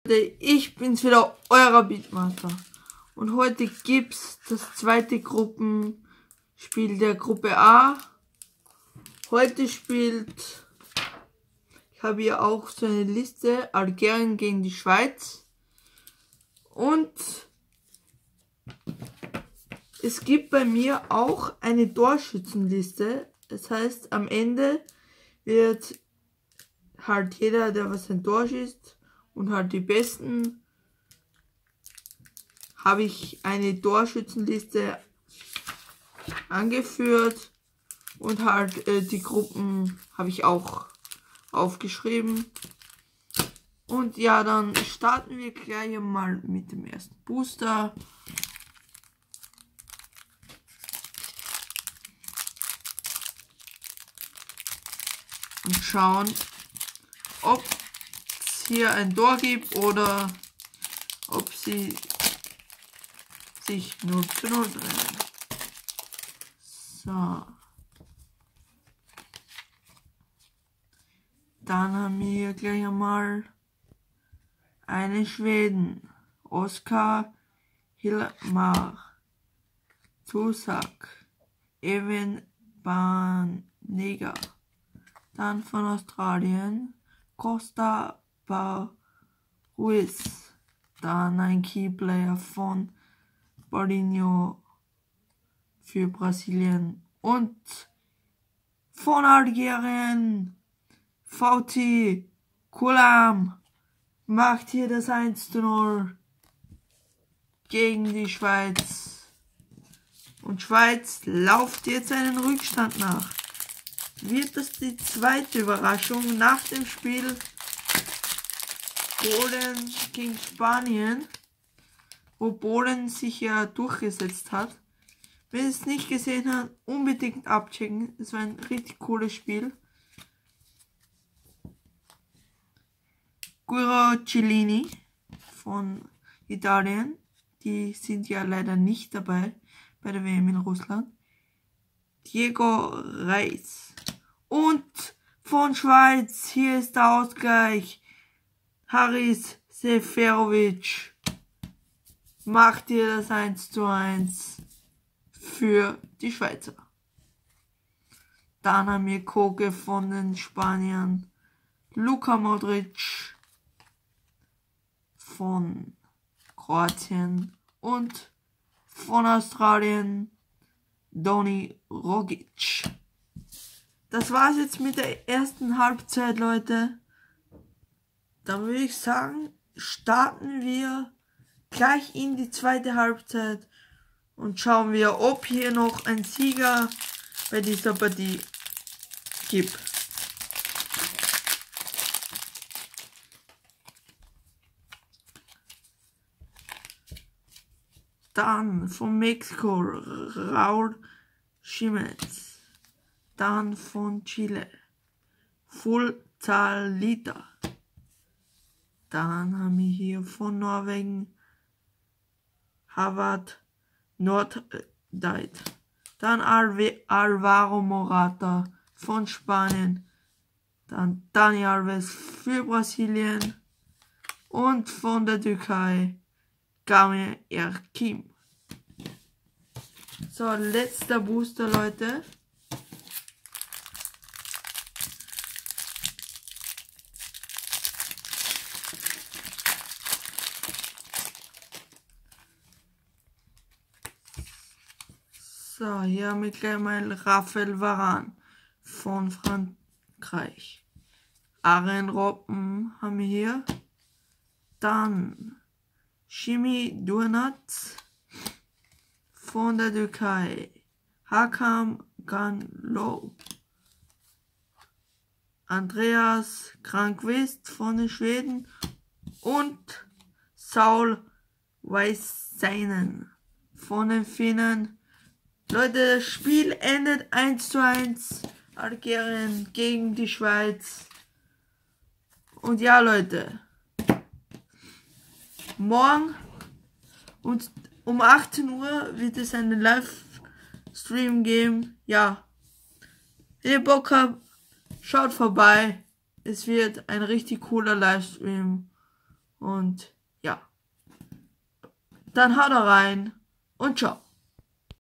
Ich bin's wieder, euer Beatmaster. Und heute gibt's das zweite Gruppenspiel der Gruppe A. Heute spielt, ich habe hier auch so eine Liste, Algerien gegen die Schweiz. Und es gibt bei mir auch eine Torschützenliste. Das heißt, am Ende wird halt jeder, der was ein Tor schießt, und halt die besten, habe ich eine Torschützenliste angeführt und halt die Gruppen habe ich auch aufgeschrieben. Und ja, dann starten wir gleich mal mit dem ersten Booster. Und schauen, ob es hier ein Tor gibt oder ob sie sich 0:0 trennen. So. Dann haben wir hier gleich einmal eine Schweden. Oskar Hilmar. Zusak. Evan Banega. Dann von Australien Costa Ruiz. Dann ein Keyplayer von Paulinho für Brasilien. Und von Algerien Fouti Kulam macht hier das 1:0 gegen die Schweiz. Und Schweiz lauft jetzt einen Rückstand nach. Wird das die zweite Überraschung nach dem Spiel Polen gegen Spanien, wo Polen sich ja durchgesetzt hat? Wenn ihr es nicht gesehen habt, unbedingt abchecken. Es war ein richtig cooles Spiel. Guiro Cellini von Italien, die sind ja leider nicht dabei bei der WM in Russland. Diego Reis. Und von Schweiz, hier ist der Ausgleich. Haris Seferovic macht hier das 1:1 für die Schweizer. Dann haben wir Koke von den Spaniern. Luka Modric von Kroatien und von Australien Doni Rogic. Das war's jetzt mit der ersten Halbzeit, Leute. Dann würde ich sagen, starten wir gleich in die zweite Halbzeit und schauen wir, ob hier noch ein Sieger bei dieser Partie gibt. Dann von Mexiko Raúl Jiménez. Dann von Chile Fullzalita. Dann haben wir hier von Norwegen Havard Norddeit. Dann Alvaro Morata von Spanien. Dann Dani Alves für Brasilien. Und von der Türkei Gamer Erkim. So, letzter Booster, Leute. So, hier haben wir gleich mal Raphael Varane von Frankreich. Arjen Robben haben wir hier. Dann Shimi Durnaz von der Türkei. Hakan Ganlo. Andreas Kranqvist von den Schweden. Und Saul Väisänen von den Finnen. Leute, das Spiel endet 1:1. Algerien gegen die Schweiz. Und ja, Leute. Morgen und um 18 Uhr wird es einen Livestream geben. Ja. Wenn ihr Bock habt, schaut vorbei. Es wird ein richtig cooler Livestream. Und ja, dann haut rein und ciao.